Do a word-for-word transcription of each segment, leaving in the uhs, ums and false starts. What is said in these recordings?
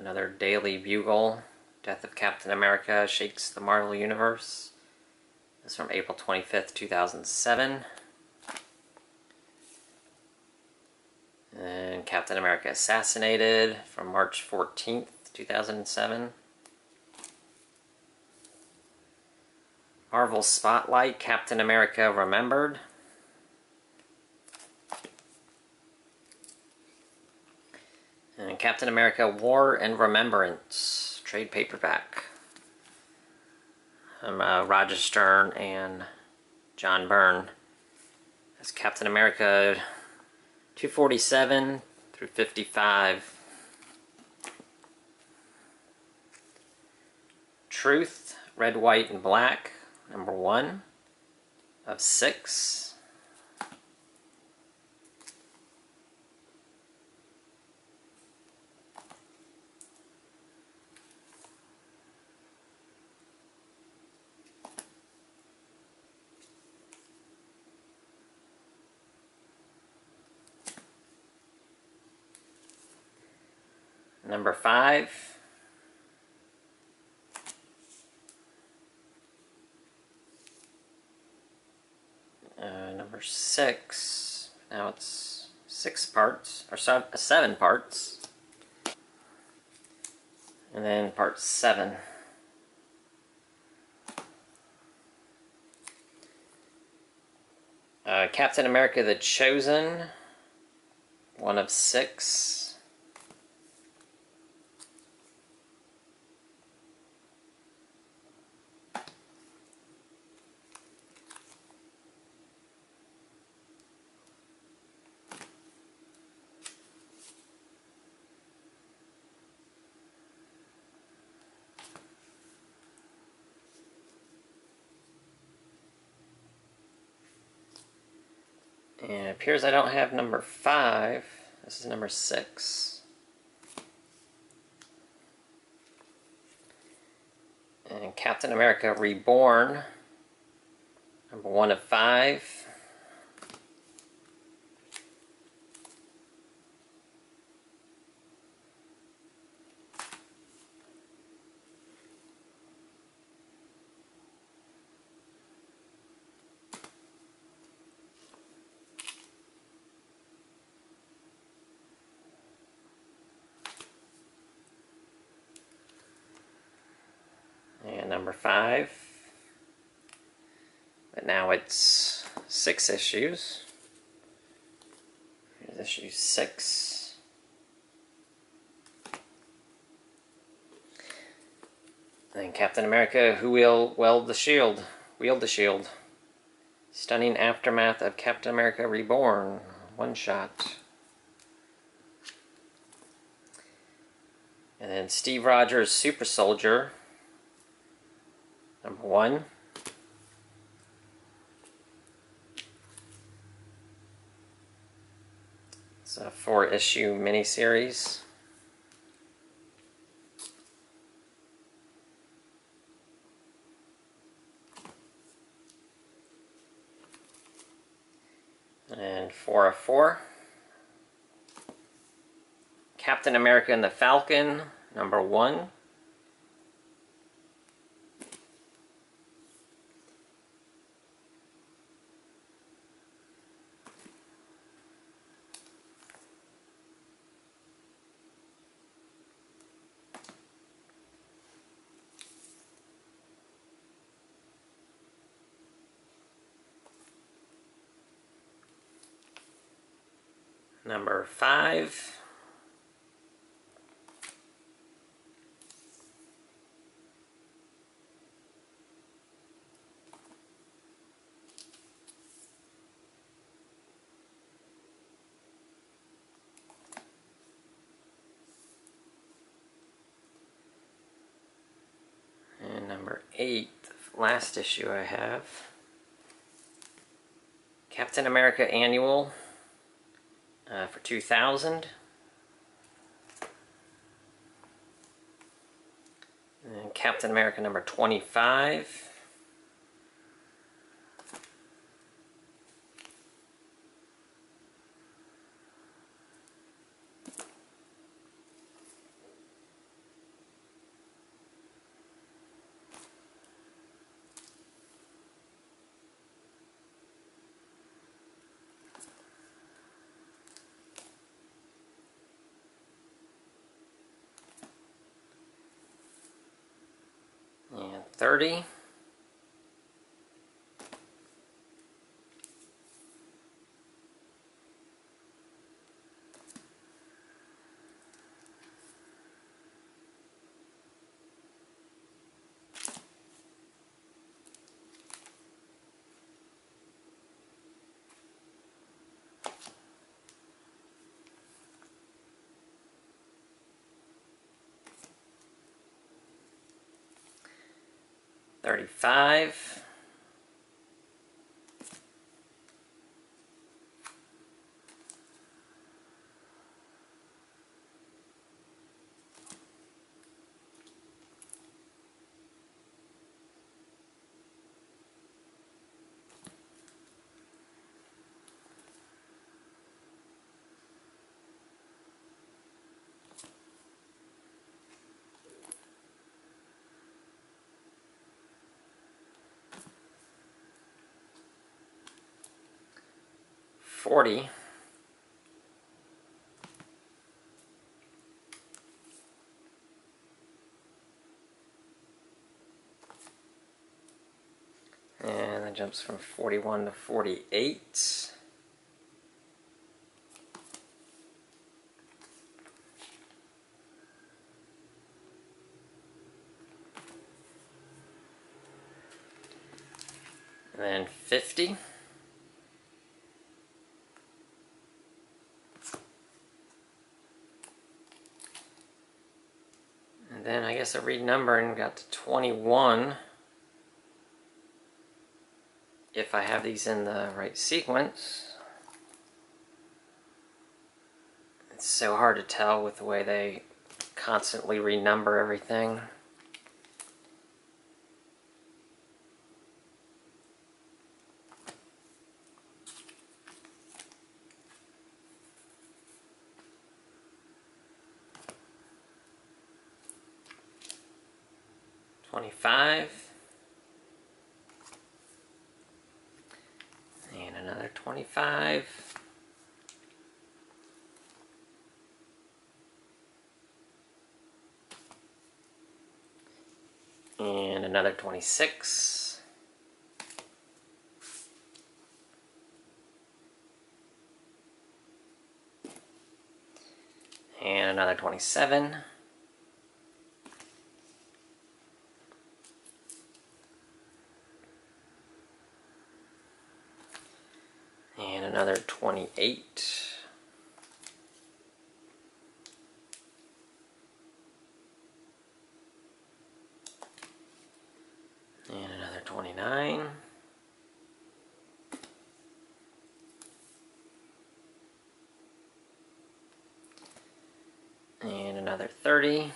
Another Daily Bugle. Death of Captain America Shakes the Marvel Universe. This is from April twenty-fifth, two thousand seven. And Captain America Assassinated from March fourteenth, two thousand seven. Marvel Spotlight, Captain America Remembered. And Captain America War and Remembrance, trade paperback. From uh, Roger Stern and John Byrne. That's Captain America two forty-seven through fifty-five. Truth, Red, White, and Black, number one of six. Number five. Uh, number six. Now it's six parts, or seven parts. And then part seven. Uh, Captain America the Chosen, one of six. And it appears I don't have number five. This is number six. And Captain America Reborn, number one of five. And number five. But now it's six issues. Here's issue six. And Captain America, Who Will Weld the Shield? Wield the Shield. Stunning Aftermath of Captain America Reborn. One shot. And then Steve Rogers, Super Soldier. Number one. It's a four-issue miniseries. And four of four. Captain America and the Falcon, number one. Number five. And number eight, last issue I have. Captain America Annual. Uh, for two thousand. And Captain America number twenty-five. thirty. thirty-five. forty. And that jumps from forty-one to forty-eight. And then fifty. And then I guess a renumbering got to twenty-one. If I have these in the right sequence. It's so hard to tell with the way they constantly renumber everything. twenty-five. And another twenty-five. And another twenty-six. And another twenty-seven. And another twenty-eight. And another twenty-nine. And another thirty.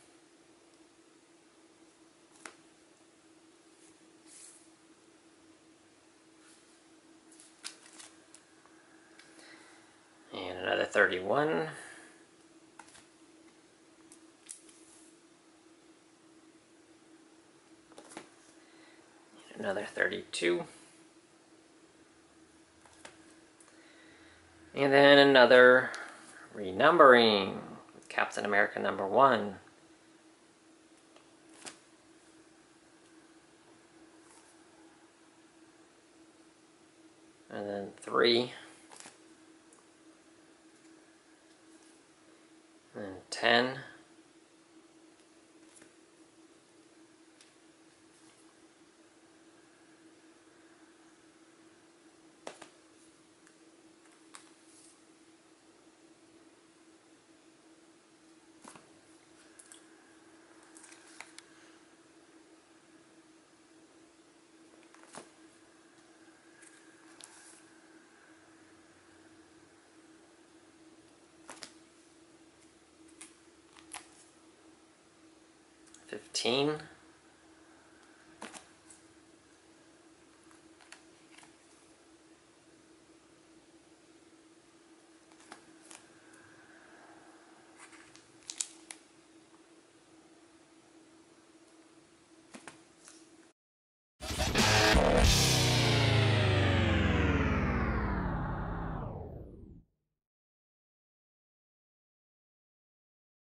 And another thirty-one. And another thirty-two. And then another renumbering. Captain America number one. And then three. And then ten. fifteen.